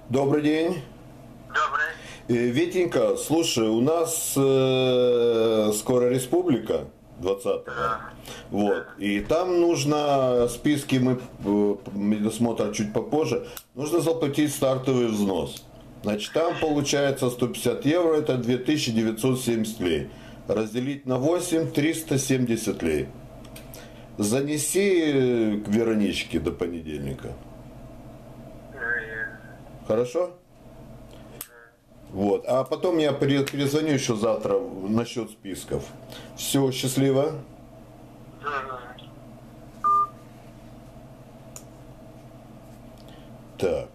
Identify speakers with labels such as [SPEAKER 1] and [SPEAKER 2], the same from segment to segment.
[SPEAKER 1] Добрый день.
[SPEAKER 2] Добрый.
[SPEAKER 1] Витенька, слушай, у нас скоро республика 20-го. Вот. И там нужно, списки мы медосмотр чуть попозже, нужно заплатить стартовый взнос. Значит, там получается 150 евро, это 2970 лей. Разделить на 8, 370 лей. Занеси к Вероничке до понедельника. Хорошо? Вот. А потом я перезвоню еще завтра насчет списков. Все, счастливо. Так.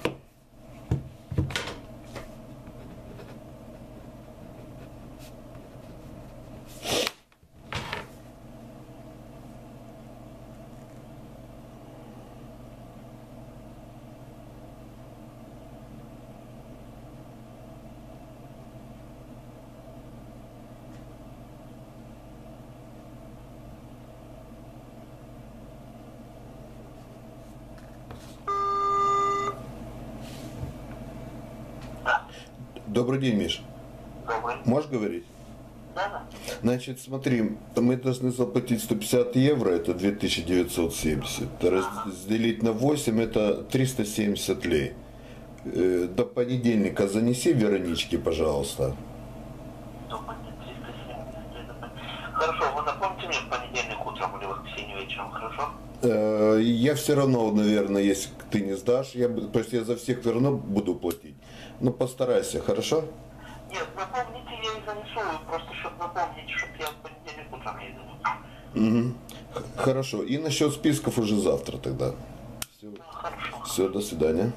[SPEAKER 1] Добрый день, Миш.
[SPEAKER 2] Добрый.
[SPEAKER 1] Можешь говорить?
[SPEAKER 2] Да.
[SPEAKER 1] Значит, смотри, мы должны заплатить 150 евро, это 2970. Разделить на 8, это 370 лей. До понедельника занеси Вероничке, пожалуйста.
[SPEAKER 2] До понедельника 370. Хорошо, вы напомните мне в понедельник утром или воскресенье вечером, хорошо?
[SPEAKER 1] Я все равно, наверное, если ты не сдашь, то есть я за всех все равно буду платить. Ну, постарайся, хорошо?
[SPEAKER 2] Нет, напомните, я и занесу, просто чтобы напомнить, чтобы я в понедельник утром ей занесу.
[SPEAKER 1] Угу. Хорошо. И насчет списков уже завтра тогда. Все,
[SPEAKER 2] Хорошо.
[SPEAKER 1] все, до свидания.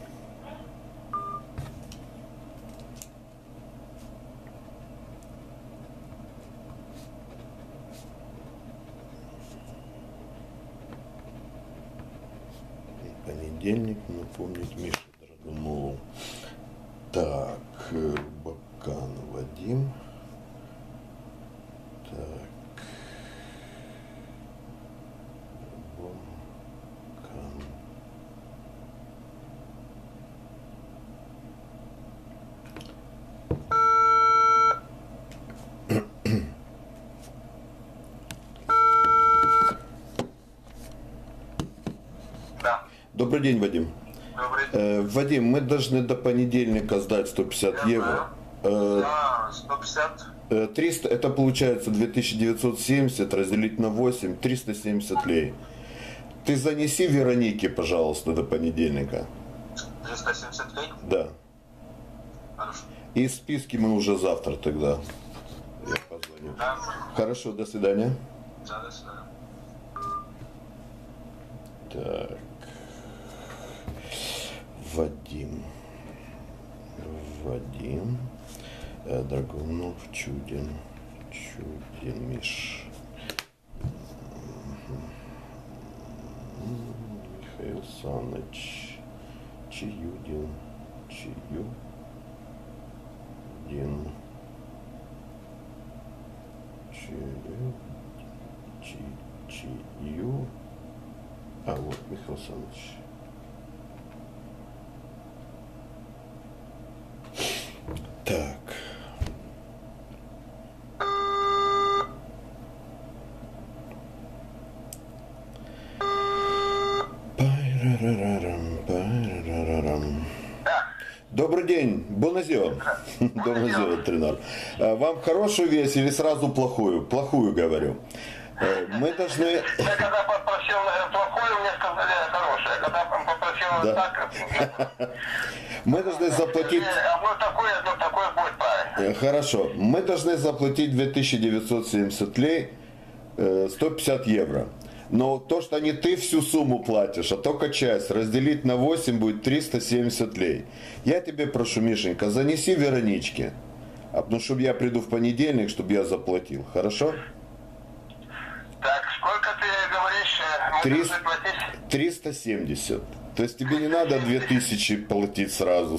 [SPEAKER 1] Понедельник, напомнить Мише Драгомолу. Так, Бакан Вадим. Так. Бакан.
[SPEAKER 2] Да.
[SPEAKER 1] Добрый день, Вадим.
[SPEAKER 2] Добрый.
[SPEAKER 1] Вадим, мы должны до понедельника сдать 150 евро.
[SPEAKER 2] Да, 150.
[SPEAKER 1] 300, это получается 2970 разделить на 8, 370 лей. Ты занеси Веронике, пожалуйста, до понедельника.
[SPEAKER 2] 370 лей?
[SPEAKER 1] Да.
[SPEAKER 2] Хорошо.
[SPEAKER 1] И списки мы уже завтра тогда. Я позвоню.
[SPEAKER 2] Да.
[SPEAKER 1] Хорошо, до свидания.
[SPEAKER 2] Да, до свидания.
[SPEAKER 1] Так. Вадим. Драгунов, Чудин, Миш. Михаил Саныч. Чиюдин. Чию. А вот Михаил Саныч. Так. Добрый день, Боназио. Боназио, тренер. Вам хорошую весть или сразу плохую? Плохую говорю. Мы должны...
[SPEAKER 2] Я когда попросил плохое, мне сказали хорошее. Когда попросил так...
[SPEAKER 1] Мы должны заплатить...
[SPEAKER 2] Одно такое будет правильно.
[SPEAKER 1] Хорошо. Мы должны заплатить 2970 лей, 150 евро. Но то, что не ты всю сумму платишь, а только часть, разделить на 8 будет 370 лей. Я тебе прошу, Мишенька, занеси Вероничке. Ну, чтобы я приду в понедельник, чтобы я заплатил. Хорошо?
[SPEAKER 2] Так, сколько ты говоришь, мы должны платить?
[SPEAKER 1] 370. То есть тебе не надо 2000 платить сразу.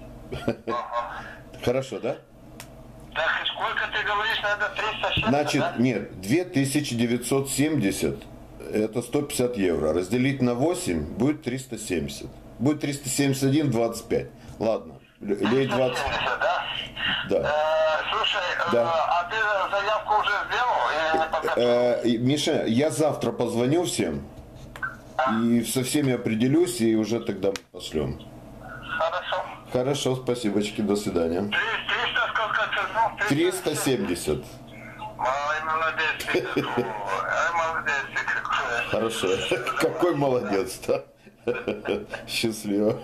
[SPEAKER 1] Хорошо, да?
[SPEAKER 2] Так, сколько ты говоришь, надо 370,
[SPEAKER 1] Значит,
[SPEAKER 2] да?
[SPEAKER 1] нет, 2970 это 150 евро. Разделить на 8 будет 370. Будет 371,25. Ладно. Лей 20.
[SPEAKER 2] 370, да?
[SPEAKER 1] Да.
[SPEAKER 2] Слушай,
[SPEAKER 1] Да.
[SPEAKER 2] а ты заявку уже сделал? Или пока?
[SPEAKER 1] Миша, я завтра позвоню всем. И со всеми определюсь, и уже тогда пошлем.
[SPEAKER 2] Хорошо.
[SPEAKER 1] Хорошо, спасибочки, до свидания.
[SPEAKER 2] 300 сколько цену?
[SPEAKER 1] 370.
[SPEAKER 2] Ай, молодец. Ай, молодец.
[SPEAKER 1] Хорошо. Какой молодец, да? Счастливо.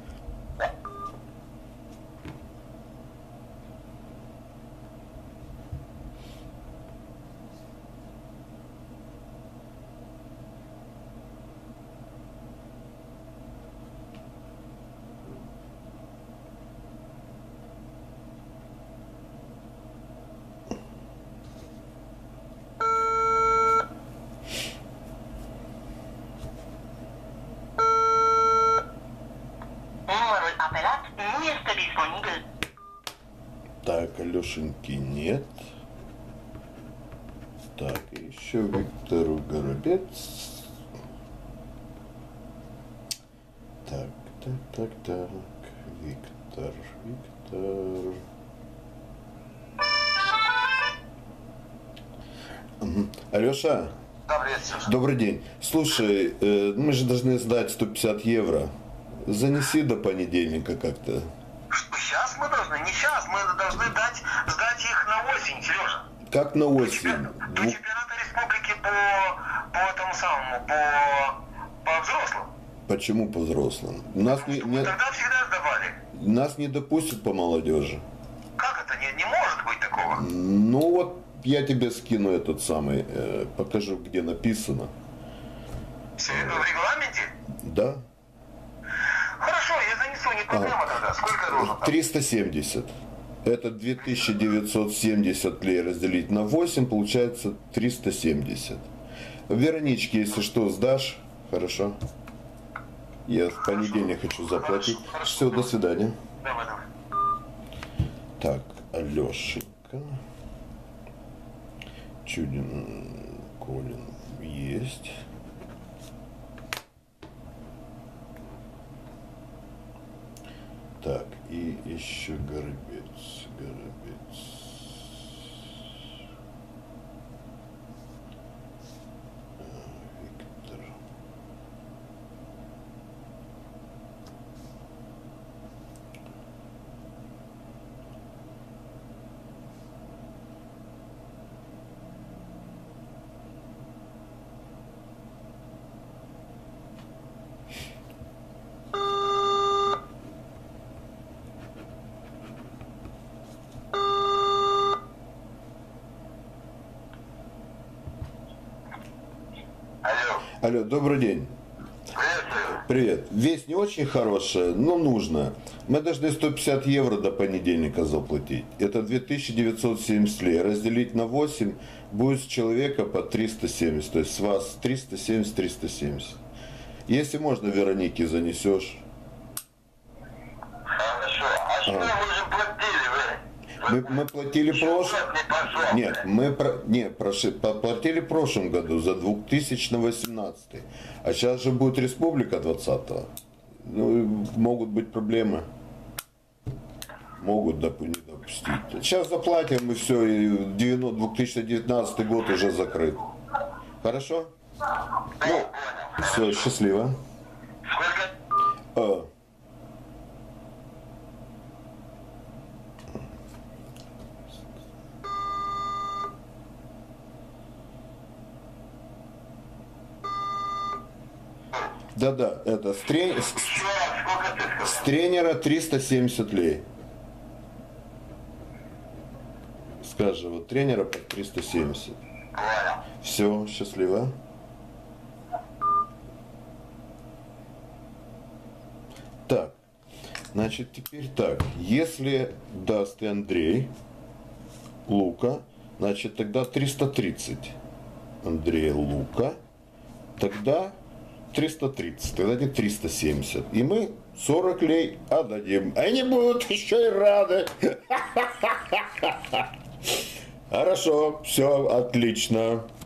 [SPEAKER 3] Numărul apelat nu este disponibil.
[SPEAKER 1] Так, Алешеньки нет. Так, еще Виктору Горобец. Так, так, так, так. Виктор. Алеша, добрый день. Слушай, мы же должны сдать 150 евро. Занеси до понедельника как-то.
[SPEAKER 2] Сейчас мы должны, не сейчас, мы должны сдать их на осень, Сережа.
[SPEAKER 1] Как на осень?
[SPEAKER 2] До чемпионата республики по этому самому, по взрослым.
[SPEAKER 1] Почему по взрослым? Нас
[SPEAKER 2] Тогда всегда сдавали.
[SPEAKER 1] нас не допустят по молодежи.
[SPEAKER 2] Как это? Не может быть такого.
[SPEAKER 1] Ну вот я тебе скину этот самый, покажу, где написано.
[SPEAKER 2] В регламенте?
[SPEAKER 1] Да?
[SPEAKER 2] Хорошо, я занесу, не проблема тогда. Сколько я должен там?
[SPEAKER 1] 370. Это 2970 лей разделить на 8, получается 370. Вероничке, если что, сдашь, хорошо? Я в понедельник хочу заплатить. Все, до свидания.
[SPEAKER 2] Давай.
[SPEAKER 1] Так, Алешенька. Чудин, Колин есть. Так, и еще Горобец. Виктор. Алло, добрый день. Привет. Весть не очень хорошая, но нужная. Мы должны 150 евро до понедельника заплатить. Это 2970 лей. Разделить на 8 будет с человека по 370. То есть с вас 370. Если можно, Веронике занесешь.
[SPEAKER 2] Хорошо. А что вы же платили,
[SPEAKER 1] Мы платили прошлым. Нет, платили в прошлом году за 2018. А сейчас же будет республика 20-го. Ну, могут быть проблемы. Могут не допустить. Сейчас заплатим и все, и 2019 год уже закрыт. Хорошо? Ну, все, счастливо.
[SPEAKER 2] Сколько?
[SPEAKER 1] Да, это
[SPEAKER 2] Еще раз, сколько ты сказал?
[SPEAKER 1] с тренера 370 лей. Скажи, вот тренера по 370.
[SPEAKER 2] Понял.
[SPEAKER 1] Все, счастливо. Так, значит, теперь так. Если даст и Андрей Лука, значит, тогда 330. Андрей Лука, тогда 330, тогда не 370. И мы 40 лей отдадим. Они будут еще и рады. Хорошо, все, отлично.